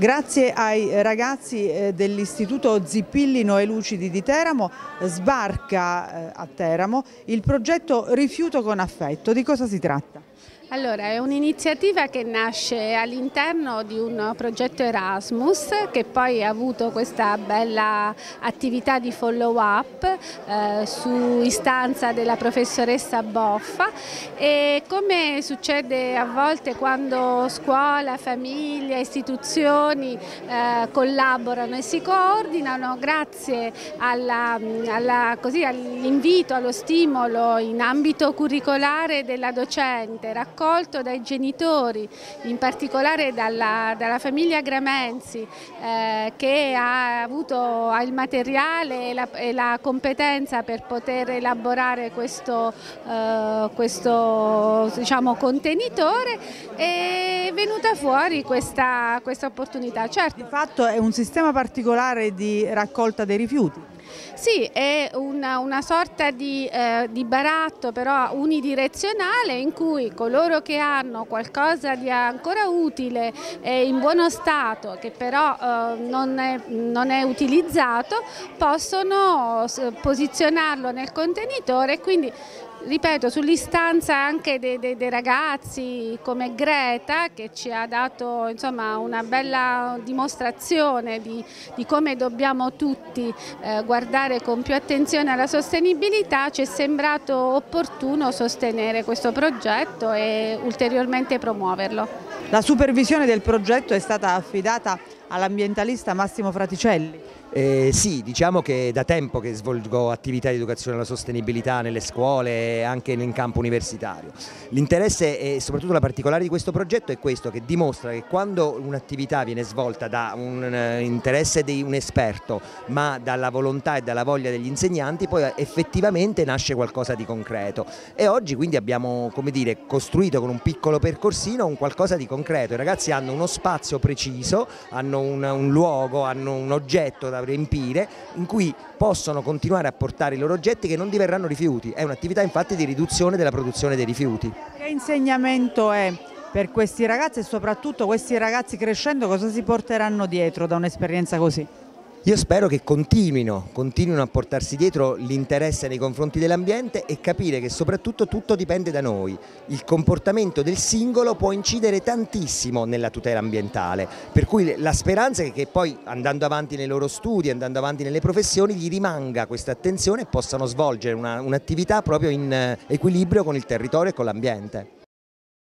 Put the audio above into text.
Grazie ai ragazzi dell'Istituto Zippilli Noè Lucidi di Teramo sbarca a Teramo il progetto Rifiuto con affetto. Di cosa si tratta? Allora, è un'iniziativa che nasce all'interno di un progetto Erasmus che poi ha avuto questa bella attività di follow up su istanza della professoressa Boffa, e come succede a volte quando scuola, famiglia, istituzioni collaborano e si coordinano, grazie all'invito, allo stimolo in ambito curricolare della docente, raccolto dai genitori, in particolare dalla famiglia Gramenzi, che ha il materiale e la competenza per poter elaborare questo diciamo, contenitore, è venuta fuori questa opportunità. Certo. Di fatto è un sistema particolare di raccolta dei rifiuti. Sì, è una sorta di baratto però unidirezionale, in cui coloro che hanno qualcosa di ancora utile e in buono stato, che però non è utilizzato, possono posizionarlo nel contenitore, e quindi, ripeto, sull'istanza anche dei ragazzi come Greta, che ci ha dato insomma una bella dimostrazione di come dobbiamo tutti guardare con più attenzione alla sostenibilità, ci è sembrato opportuno sostenere questo progetto e ulteriormente promuoverlo. La supervisione del progetto è stata affidata all'ambientalista Massimo Fraticelli. Sì, diciamo che da tempo che svolgo attività di educazione alla sostenibilità nelle scuole e anche in campo universitario. L'interesse e soprattutto la particolare di questo progetto è questo, che dimostra che quando un'attività viene svolta da un interesse di un esperto, ma dalla volontà e dalla voglia degli insegnanti, poi effettivamente nasce qualcosa di concreto. E oggi quindi abbiamo, come dire, costruito con un piccolo percorsino un qualcosa di concreto. I ragazzi hanno uno spazio preciso, hanno un luogo, hanno un oggetto da riempire, in cui possono continuare a portare i loro oggetti che non diverranno rifiuti. È un'attività infatti di riduzione della produzione dei rifiuti. Che insegnamento è per questi ragazzi, e soprattutto questi ragazzi crescendo cosa si porteranno dietro da un'esperienza così? Io spero che continuino a portarsi dietro l'interesse nei confronti dell'ambiente e capire che soprattutto tutto dipende da noi. Il comportamento del singolo può incidere tantissimo nella tutela ambientale, per cui la speranza è che poi, andando avanti nei loro studi, andando avanti nelle professioni, gli rimanga questa attenzione e possano svolgere un'attività proprio in equilibrio con il territorio e con l'ambiente.